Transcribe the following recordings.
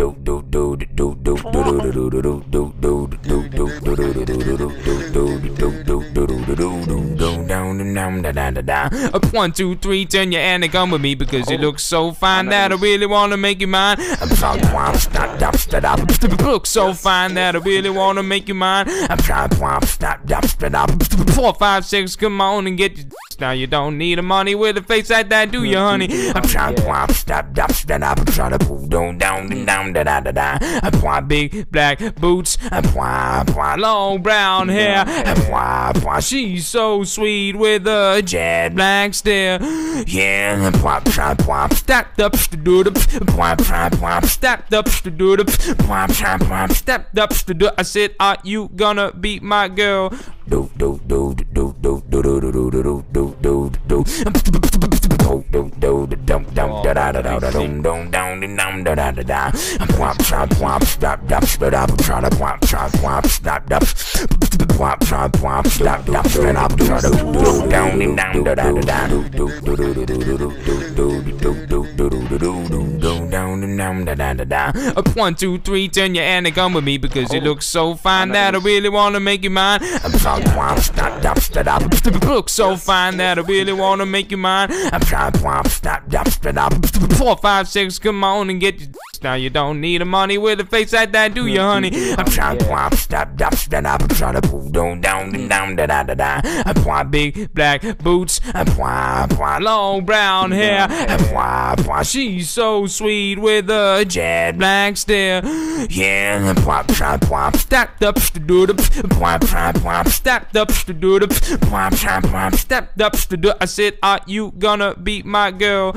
Up 1, 2, 3, turn your hand and come with me because you look so fine that I really wanna make you mine. Look so fine that I really wanna make you mine. 4, 5, 6, come on and get your. Now you don't need the money with a face like that, do you, honey? I'm trying to pull down, I want big black boots, I want long brown hair, she's so sweet with a jet black stare. Yeah, stacked up to do the stacked up to do the stacked up to do. I said, are you gonna be my girl? Up 1, 2, 3, turn your hand and come with me because you look so fine that I really wanna make you mine. Look so fine that I really wanna make you mine. 4, 5, 6, come on and get your. Now you don't need the money with a face like that, do you, honey? I'm trying to pull down, I want big black boots, I want long brown hair, she's so sweet with a jet black stare. Yeah, stacked up to do the stacked up to do the stacked up to do. I said, are you gonna be my girl?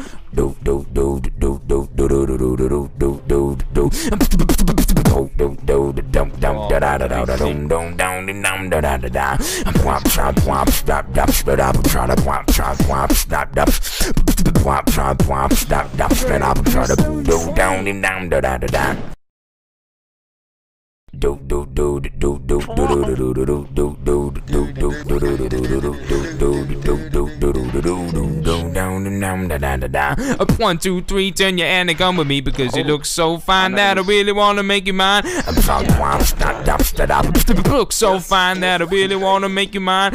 Up 1, 2, 3, turn your hand and come with me because you look so fine that I really wanna make you mine. Look so fine that I really wanna make you mine.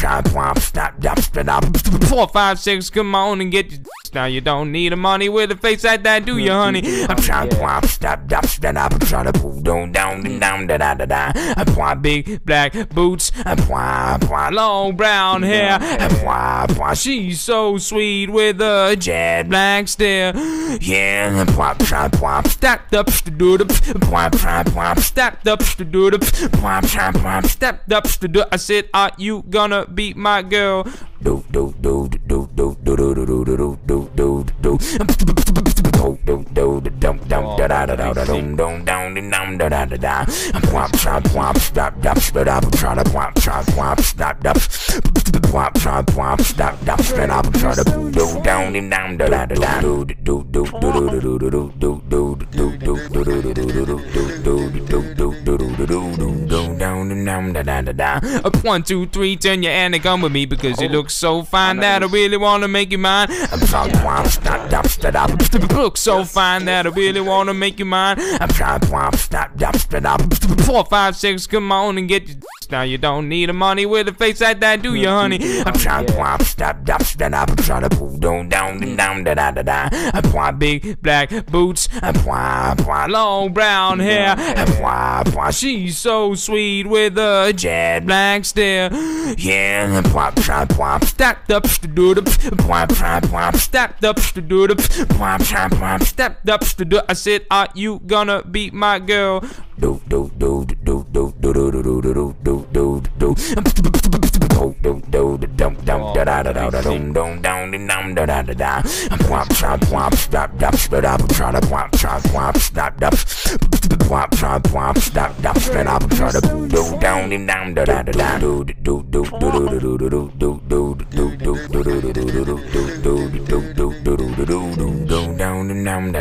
4, 5, 6, come on and get your. Now you don't need the money with a face like that, do you, honey? I'm trying to pull down, I want big black boots, I want long brown hair, she's so sweet with a jet black stare. Yeah, stacked up to do the stacked up to do the stacked up to do. I said, are you gonna be my girl? Up 1, 2, 3, turn your hand and come with me because you look so fine that I really wanna make you mine. Look so fine that I really wanna make you mine. 4, 5, 6, come on and get your. Now you don't need the money with a face like that, do you, honey? I'm trying to pull down, I want big black boots, I want long brown hair, she's so sweet with a jet black stare. Yeah, stacked up to do the stacked up to do the stacked up to do. I said, are you gonna be my girl?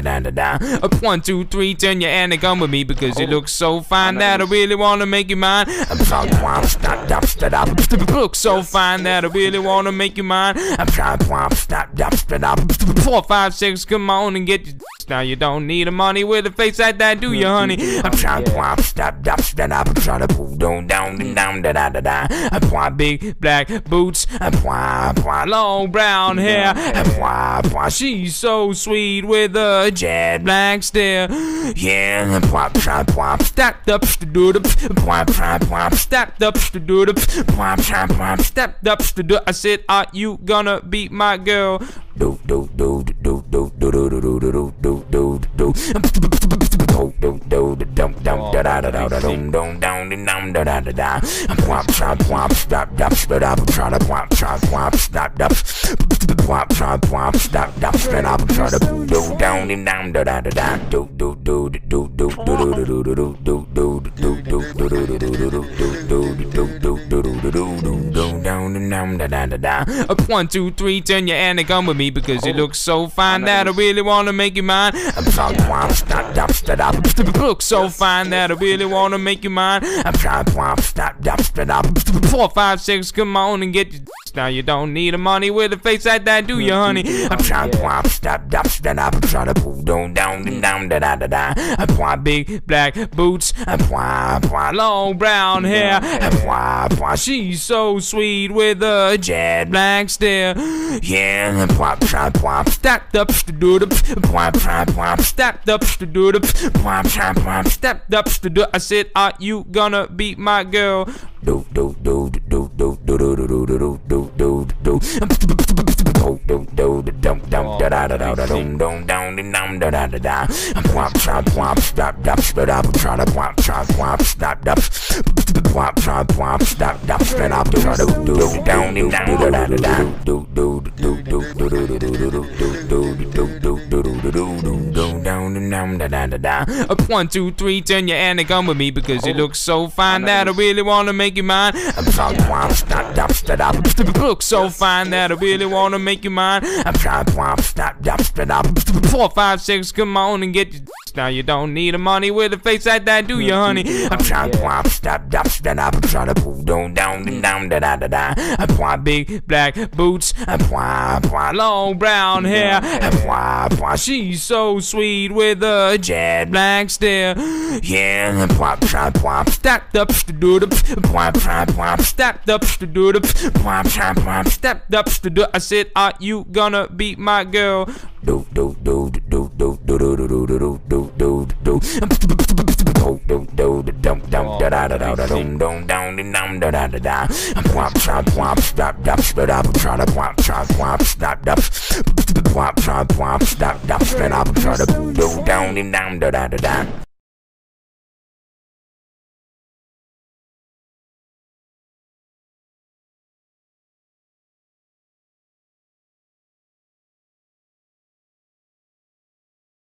da da da. Up 1, 2, 3, turn your hand and come with me because you look so fine that I really wanna make you mine. I'm trying to look so fine that I really wanna make you mine. I'm trying to 4, 5, 6, come on and get your now you don't need the money with a face like that, do you, honey? I'm trying to I'm trying to pull down da da da da. I want big black boots. I want long brown hair. I want she's so sweet with a jet black stare. Yeah, stacked up to do the stacked up to do the stacked up to do. I said, are you gonna be my girl? Do do do do do do do do do do do do do. Up 1, 2, 3, turn your hand and come with me because you look so fine that I really wanna make you mine. I'm trying to look so fine that I really wanna make you mine. I'm trying to 4, 5, 6, come on and get your now you don't need the money with a face like that, do you, honey? I'm trying to I'm trying to pull down da da da da. I want big black boots. I want long brown hair. I want she's so sweet with a jet black stare. Yeah, stacked up to do the stacked up to do the stacked up to do. I said, are you gonna be my girl? Do do do do do do do do do do do do do. Up 1, 2, 3, turn your hand and come with me because you look so fine that I really wanna make you mine. I'm trying to look so fine that I really wanna make you mine. I'm trying to 4, 5, 6, come on and get your now you don't need the money with a face like that, do you, honey? I'm trying to I'm trying to pull down da da da da. I want big black boots. I want long brown hair. I want she's so sweet with a jet black stare. Yeah, stacked up to do the stacked up to do the stacked up to do. I said, are you gonna be my girl? Do do do do do do do do do do do do do. I'm